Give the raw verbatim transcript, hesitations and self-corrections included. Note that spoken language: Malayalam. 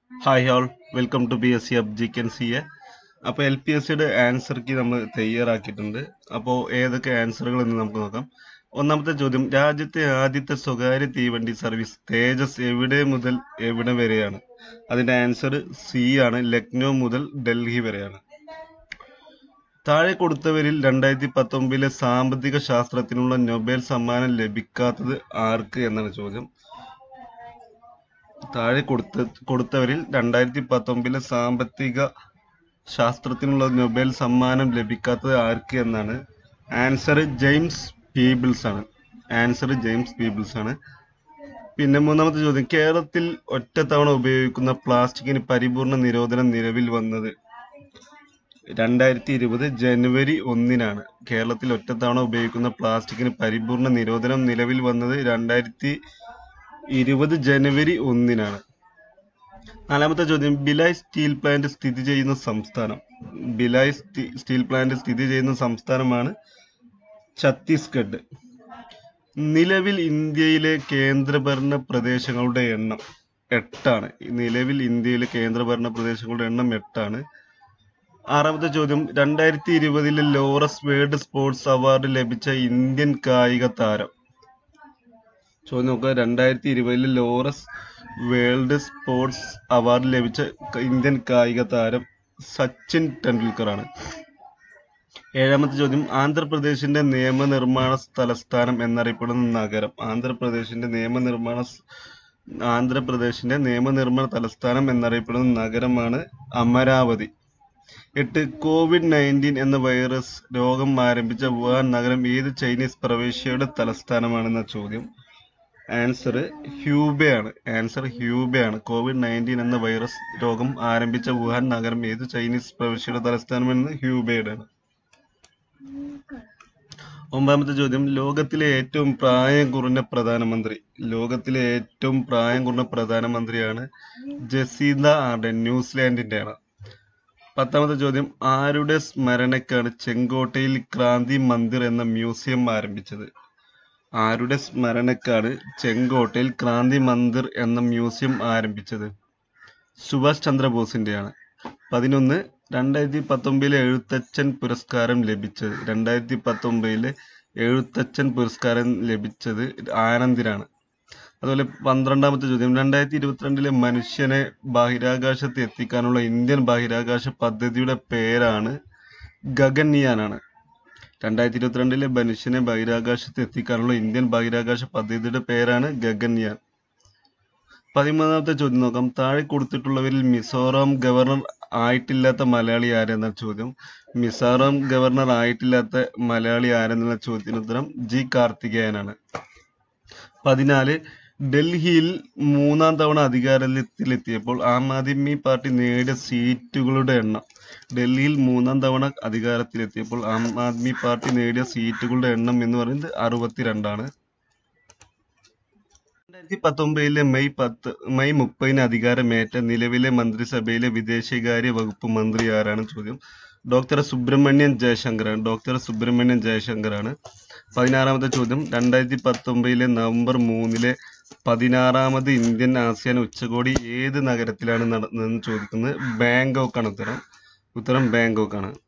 Hi all, welcome to P S C അബ്ജിക്കൻ സി എ. അപ്പോൾ എൽ പി എസ് സിയുടെ ആൻസർ കീ നമ്മൾ തയ്യാറാക്കിയിട്ടുണ്ട്. അപ്പോൾ ഏതൊക്കെ ആൻസറുകൾ എന്ന് നമുക്ക് നോക്കാം. ഒന്നാമത്തെ ചോദ്യം, രാജ്യത്തെ ആദ്യത്തെ സ്വകാര്യ തീവണ്ടി സർവീസ് തേജസ് എവിടെ മുതൽ എവിടെ വരെയാണ്? അതിന്റെ ആൻസർ സി ആണ്, ലക്നൗ മുതൽ ഡൽഹി വരെയാണ്. താഴെ കൊടുത്തവരിൽ രണ്ടായിരത്തി പത്തൊമ്പതിലെ സാമ്പത്തിക ശാസ്ത്രത്തിനുള്ള നൊബേൽ സമ്മാനം ലഭിക്കാത്തത് ആർക്ക് എന്നാണ് ചോദ്യം. താഴെ കൊടുത്ത കൊടുത്തവരിൽ രണ്ടായിരത്തി പത്തൊമ്പതിലെ സാമ്പത്തിക ശാസ്ത്രത്തിനുള്ള നൊബേൽ സമ്മാനം ലഭിക്കാത്തത് ആർക്ക് എന്നാണ് ആൻസർ. ജെയിംസ് പീബിൾസ് ആണ്. ആൻസർ ജെയിംസ് പീബിൾസ് ആണ്. പിന്നെ മൂന്നാമത്തെ ചോദ്യം, കേരളത്തിൽ ഒറ്റത്തവണ ഉപയോഗിക്കുന്ന പ്ലാസ്റ്റിക്കിന് പരിപൂർണ നിരോധനം നിലവിൽ വന്നത് രണ്ടായിരത്തി ഇരുപത് ജനുവരി ഒന്നിനാണ്. കേരളത്തിൽ ഒറ്റത്തവണ ഉപയോഗിക്കുന്ന പ്ലാസ്റ്റിക്കിന് പരിപൂർണ നിരോധനം നിലവിൽ വന്നത് രണ്ടായിരത്തി ഇരുപത് ജനുവരി ഒന്നിനാണ്. നാലാമത്തെ ചോദ്യം, ഭിലായ് സ്റ്റീൽ പ്ലാന്റ് സ്ഥിതി ചെയ്യുന്ന സംസ്ഥാനം. ഭിലായ് സ്റ്റീൽ പ്ലാന്റ് സ്ഥിതി ചെയ്യുന്ന സംസ്ഥാനമാണ് ഛത്തീസ്ഗഡ്. നിലവിൽ ഇന്ത്യയിലെ കേന്ദ്രഭരണ പ്രദേശങ്ങളുടെ എണ്ണം എട്ടാണ്. നിലവിൽ ഇന്ത്യയിലെ കേന്ദ്രഭരണ പ്രദേശങ്ങളുടെ എണ്ണം എട്ടാണ്. ആറാമത്തെ ചോദ്യം, രണ്ടായിരത്തി ഇരുപതിലെ ലോറസ് വേൾഡ് സ്പോർട്സ് അവാർഡ് ലഭിച്ച ഇന്ത്യൻ കായിക താരം. ചോദ്യം നോക്കുക, രണ്ടായിരത്തി ഇരുപതിലെ ലോറസ് വേൾഡ് സ്പോർട്സ് അവാർഡ് ലഭിച്ച ഇന്ത്യൻ കായിക താരം സച്ചിൻ ടെണ്ടുൽക്കർ ആണ്. ഏഴാമത്തെ ചോദ്യം, ആന്ധ്രാപ്രദേശിന്റെ നിയമനിർമ്മാണ തലസ്ഥാനം എന്നറിയപ്പെടുന്ന നഗരം. ആന്ധ്രാപ്രദേശിന്റെ നിയമനിർമ്മാണ ആന്ധ്രാപ്രദേശിന്റെ നിയമനിർമ്മാണ തലസ്ഥാനം എന്നറിയപ്പെടുന്ന നഗരമാണ് അമരാവതി. എട്ട്, കോവിഡ് നയൻറ്റീൻ എന്ന വൈറസ് രോഗം ആരംഭിച്ച വുഹാൻ നഗരം ഏത് ചൈനീസ് പ്രവിശ്യയുടെ തലസ്ഥാനമാണെന്ന ചോദ്യം. ആൻസർ ഹ്യൂബെ ആണ്. ആൻസർ ഹ്യൂബെ ആണ്. കോവിഡ് നയൻറ്റീൻ എന്ന വൈറസ് രോഗം ആരംഭിച്ച വുഹാൻ നഗരം ഏത് ചൈനീസ് പ്രവിശ്യയുടെ തലസ്ഥാനമെന്ന് ഹ്യൂബെയുടെ ആണ്. ഒമ്പതാമത്തെ ചോദ്യം, ലോകത്തിലെ ഏറ്റവും പ്രായം കുറഞ്ഞ പ്രധാനമന്ത്രി. ലോകത്തിലെ ഏറ്റവും പ്രായം കുറഞ്ഞ പ്രധാനമന്ത്രിയാണ് ജസീന്ത ആർഡൻ, ന്യൂസിലാൻഡിന്റെ ആണ്. പത്താമത്തെ ചോദ്യം, ആരുടെ സ്മരണയ്ക്കാണ് ചെങ്കോട്ടയിൽ ക്രാന്തി മന്ദിർ എന്ന മ്യൂസിയം ആരംഭിച്ചത്? ആരുടെ സ്മരണയ്ക്കാണ് ചെങ്കോട്ടയിൽ ക്രാന്തി മന്ദിർ എന്ന മ്യൂസിയം ആരംഭിച്ചത്? സുഭാഷ് ചന്ദ്രബോസിന്റെയാണ്. പതിനൊന്ന്, രണ്ടായിരത്തി പത്തൊമ്പതിലെ എഴുത്തച്ഛൻ പുരസ്കാരം ലഭിച്ചത്. രണ്ടായിരത്തി പത്തൊമ്പതിലെ എഴുത്തച്ഛൻ പുരസ്കാരം ലഭിച്ചത് ആനന്ദിനാണ്. അതുപോലെ പന്ത്രണ്ടാമത്തെ ചോദ്യം, രണ്ടായിരത്തി ഇരുപത്തിരണ്ടിലെ മനുഷ്യനെ ബഹിരാകാശത്ത് എത്തിക്കാനുള്ള ഇന്ത്യൻ ബഹിരാകാശ പദ്ധതിയുടെ പേരാണ് ഗഗൻയാൻ ആണ്. രണ്ടായിരത്തി ഇരുപത്തിരണ്ടിലെ മനുഷ്യനെ ബഹിരാകാശത്ത് എത്തിക്കാനുള്ള ഇന്ത്യൻ ബഹിരാകാശ പദ്ധതിയുടെ പേരാണ് ഗഗൻയാൻ. പതിമൂന്നാമത്തെ ചോദ്യം നോക്കാം, താഴെ കൊടുത്തിട്ടുള്ളവരിൽ മിസോറാം ഗവർണർ ആയിട്ടില്ലാത്ത മലയാളി ആരെന്ന ചോദ്യം. മിസോറാം ഗവർണർ ആയിട്ടില്ലാത്ത മലയാളി ആരെന്ന ചോദ്യത്തിന് ഉത്തരം ജി കാർത്തികേയനാണ്. പതിനാല്, ഡൽഹിയിൽ മൂന്നാം തവണ അധികാരത്തിലെത്തിയപ്പോൾ ആം ആദ്മി പാർട്ടി നേടിയ സീറ്റുകളുടെ എണ്ണം. ഡൽഹിയിൽ മൂന്നാം തവണ അധികാരത്തിലെത്തിയപ്പോൾ ആം ആദ്മി പാർട്ടി നേടിയ സീറ്റുകളുടെ എണ്ണം എന്ന് പറയുന്നത് അറുപത്തിരണ്ടാണ്. രണ്ടായിരത്തി പത്തൊമ്പതിലെ മെയ് പത്ത് മെയ് മുപ്പതിന് അധികാരമേറ്റ നിലവിലെ മന്ത്രിസഭയിലെ വിദേശകാര്യ വകുപ്പ് മന്ത്രി ആരാണ് ചോദ്യം. ഡോക്ടർ സുബ്രഹ്മണ്യൻ ജയശങ്കറാണ്. ഡോക്ടർ സുബ്രഹ്മണ്യൻ ജയശങ്കറാണ്. പതിനാറാമത്തെ ചോദ്യം, രണ്ടായിരത്തി പത്തൊമ്പതിലെ നവംബർ മൂന്നിലെ പതിനാറാമത് ഇന്ത്യൻ ആസിയാൻ ഉച്ചകോടി ഏത് നഗരത്തിലാണ് നടന്നതെന്ന് ചോദിക്കുന്നത്. ബാങ്കോക്ക് ആണ് ഉത്തരം. ഉത്തരം ബാങ്കോക്ക് ആണ്.